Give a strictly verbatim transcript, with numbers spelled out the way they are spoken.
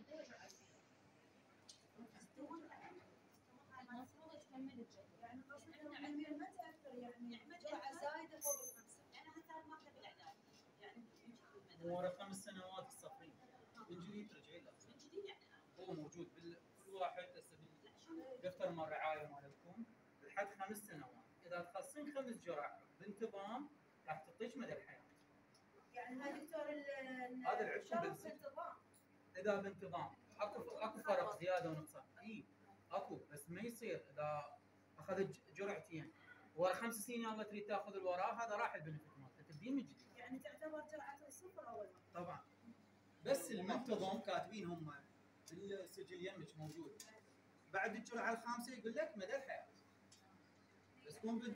المفروض تكمل الجدول. يعني قصدي ما تاثر يعني جرعه زايده فوق الخمسه. يعني هسه ماخذه بالاعداد يعني ورا خمس سنوات الصفرين من جديد ترجعي له. من جديد يعني هو موجود بكل واحد هسه دفتر مال الرعايه مالكم لحد خمس سنوات، اذا تخلصين خمس جرعات بانتظام راح تعطيك مدى الحياه. يعني هاي دكتور هذا العشق بانتظام. اذا بانتظام اكو اكو فرق زياده ونقصان، اي اكو، بس ما يصير اذا اخذت جرعتين ورا خمس سنين يلا تريد تاخذ اللي وراه، هذا راح البنفيت مالته تبدين من جديد. يعني تعتبر جرعه الصفر اول مره. طبعا بس المنتظم كاتبين هم بالسجل يمك موجود بعد الجرعه الخامسه يقول لك مدى الحياه، بس تكون